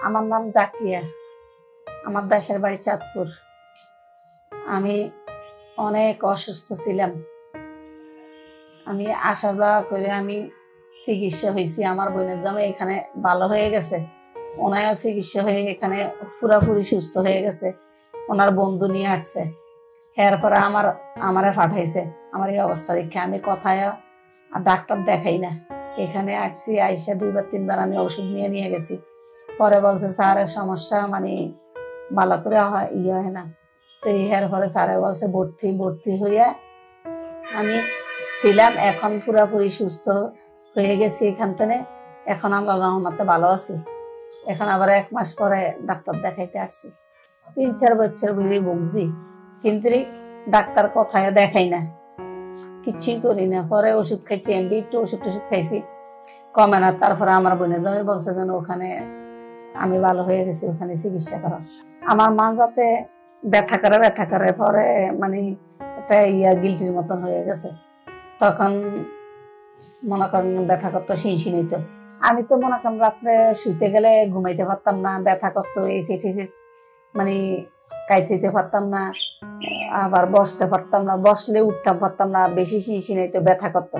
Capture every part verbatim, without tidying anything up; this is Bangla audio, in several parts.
আমার নাম জাকিয়া, আমার দেশের বাড়ি চাঁদপুর। আমি অনেক অসুস্থ ছিলাম। আমি আসা যাওয়া করে আমি চিকিৎসা হয়েছি। আমার বোনের জামাই এখানে ভালো হয়ে গেছে, ওনারও চিকিৎসা হয়ে এখানে পুরাপুরি সুস্থ হয়ে গেছে। ওনার বন্ধু নিয়ে আসছে, এরপরে আমার আমারে পাঠাইছে। আমার এই অবস্থা দেখে আমি কোথায় আর ডাক্তার দেখাই না, এখানে আসছি। আইসা দুইবার তিনবার আমি ওষুধ নিয়ে নিয়ে গেছি। পরে বলছে স্যারের সমস্যা মানে ভালো করে ইয়ে হয় না। তো এর পরে স্যারে বলছে ভর্তি ভর্তি হইয়া আমি ছিলাম। এখন পুরাপুরি সুস্থ হয়ে গেছি এখান থেকে। এখন আল্লাহ রহমতে ভালো আছি। এখন আবার এক মাস পরে ডাক্তার দেখাইতে আসছি। তিন চার বছর বুঝে ভুগছি, কিন্তু ডাক্তার কোথায় দেখাই না, কিচ্ছুই করি না। পরে ওষুধ খাইছি, এমনি একটু ওষুধ টষুধ খাইছি, কমে না। তারপরে আমার বোনের জামাই বলছে যেন ওখানে আমি ভালো হয়ে গেছি, ওখানে চিকিৎসা করা। আমার মা যাতে ব্যথা করে ব্যথা করে পরে মানে একটা ইয়া গিলটির মতন হয়ে গেছে। তখন মনে করেন ব্যথা করতো, শিনশিন হইতো। আমি তো মনে করেন রাত্রে শুইতে গেলে ঘুমাইতে পারতাম না, ব্যথা করতো, এই সেটি মানে কাইতে পারতাম না, আবার বসতে পারতাম না, বসলে উঠতে পারতাম না, বেশি শিনশিন হইতো, ব্যথা করতো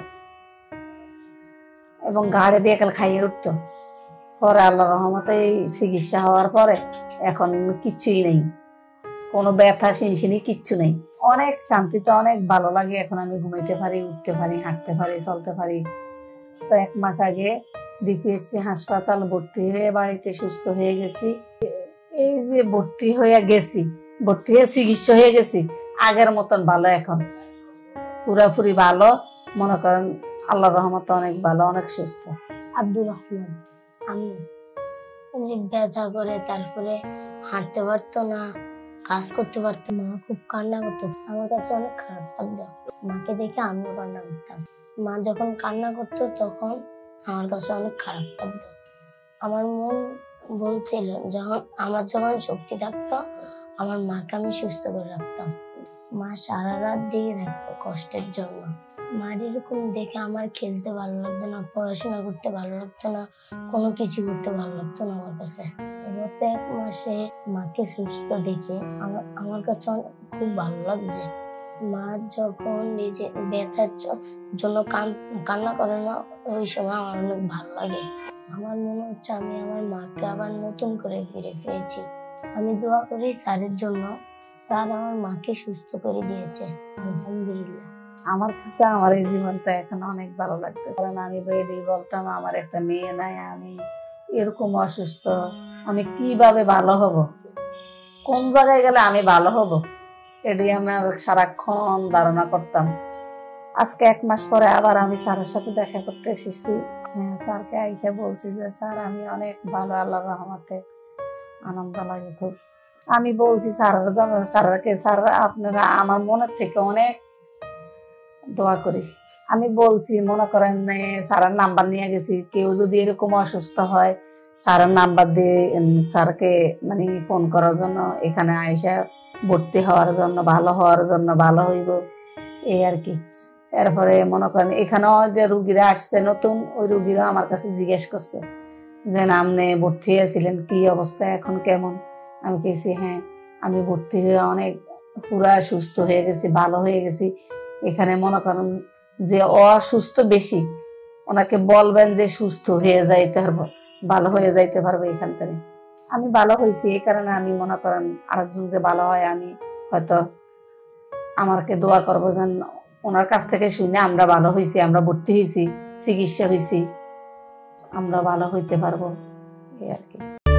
এবং ঘাড়ে দিয়ে কাল খাইয়ে উঠতো। পরে আল্লাহ রহমতে চিকিৎসা হওয়ার পরে এখন কিচ্ছুই নেই, কোনো ব্যথা শিনশিনি কিচ্ছু নেই। অনেক শান্তিতে অনেক ভালো লাগে। এখন আমি ঘুমাইতে পারি, উঠতে পারি, হাঁটতে পারি, চলতে পারি। তো এক মাস আগে ডিপিএসসি হাসপাতাল ভর্তি হয়ে বাড়িতে সুস্থ হয়ে গেছি। এই যে ভর্তি হয়ে গেছি, ভর্তি হয়ে চিকিৎসা হয়ে গেছি, আগের মতন ভালো, এখন পুরাপুরি ভালো। মনে করেন আল্লাহ রহমতে অনেক ভালো, অনেক সুস্থ। আব্দুর রহমান। আমি ব্যথা করে তারপরে হাঁটতে পারতো না, কাজ করতে পারতো না, খুব কান্না করতো। আমার কাছে অনেক খারাপ লাগতো, মাকে দেখে আমিও কান্না করতাম। মা যখন কান্না করতো তখন আমার কাছে অনেক খারাপ লাগতো। আমার মন বলছিল যখন আমার যখন শক্তি থাকতো আমার মাকে আমি সুস্থ করে রাখতাম। মা সারা রাত জেগে থাকতো কষ্টের জন্য। মার এরকম দেখে আমার খেলতে ভালো লাগতো না, পড়াশোনা করতে ভালো লাগতো না, কোনো কিছু করতে ভালো লাগতো না আমার কাছে। গত এক মাসে মাকে সুস্থ দেখে আমার আমার কাছে খুব ভালো লাগছে। মা যখন নিজে ব্যথার জন্য কান্না করে না, ওই সময় আমার অনেক ভালো লাগে। আমার মনে হচ্ছে আমি আমার মাকে আবার নতুন করে ফিরে পেয়েছি। আমি দোয়া করি স্যারের জন্য, স্যার আমার মাকে সুস্থ করে দিয়েছে, আলহামদুলিল্লাহ। আমার কাছে আমার এই জীবনটা এখন অনেক ভালো লাগতেছে। কারণ আমি বেডি বলতাম আমার একটা মেয়ে নাই, আমি এরকম অসুস্থ, আমি কিভাবে ভালো হব, কোন জায়গায় গেলে আমি ভালো হব, এটাই আমার সারাক্ষণ ধারণা করতাম। আজকে এক মাস পরে আবার আমি স্যারের সাথে দেখা করতে এসেছি। স্যারকে আইসা বলছি যে স্যার আমি অনেক ভালো, আল্লাহর রহমতে আনন্দ লাগে খুব। আমি বলছি স্যারের জন্য, স্যারকে স্যার আপনারা আমার মনের থেকে অনেক দোয়া করি। আমি বলছি মনে করেন স্যারের নাম্বার নিয়ে গেছি, কেউ যদি এরকম অসুস্থ হয় স্যারের নাম্বার দিয়ে স্যারকে মানে ফোন করার জন্য, এখানে আইসা ভর্তি হওয়ার জন্য, ভালো হওয়ার জন্য, ভালো হইব এই আর কি। এরপরে মনে করেন এখানেও যে রুগীরা আসছে নতুন, ওই রুগীরা আমার কাছে জিজ্ঞেস করছে যে আপনি ভর্তি হয়েছিলেন, কি অবস্থা এখন কেমন? আমি কেছি হ্যাঁ আমি ভর্তি হয়ে অনেক পুরা সুস্থ হয়ে গেছি, ভালো হয়ে গেছি। এখানে মনে করেন যে অসুস্থ বেশি, ওনাকে বলবেন যে সুস্থ হয়ে যাইতে পারবো, ভালো হয়ে যাইতে পারবে এখান থেকে। আমি ভালো হয়েছি, এই কারণে আমি মনে করেন আরেকজন যে ভালো হয় আমি হয়তো আমাকে দোয়া করবো যেন ওনার কাছ থেকে শুনে আমরা ভালো হয়েছি, আমরা ভর্তি হয়েছি, চিকিৎসা হয়েছি, আমরা ভালো হইতে পারবো এই আর কি।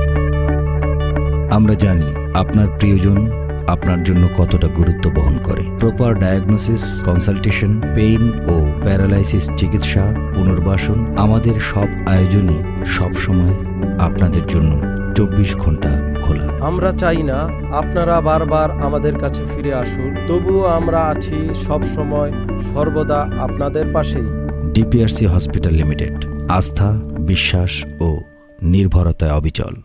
আমরা জানি আপনার প্রিয়জন আপনার জন্য কতটা গুরুত্ব বহন করে। প্রপার ডায়াগনোসিস, কনসালটেশন, পেইন ও প্যারালাইসিস চিকিৎসা, পুনর্বাসন, আমাদের সব আয়োজনই সব সময় আপনাদের জন্য চব্বিশ ঘন্টা খোলা। আমরা চাই না আপনারা বারবার আমাদের কাছে ফিরে আসুন, তবুও আমরা আছি সব সময় সর্বদা আপনাদের পাশেই। ডিপিআরসি হসপিটাল লিমিটেড, আস্থা, বিশ্বাস ও নির্ভরতায় অবিচল।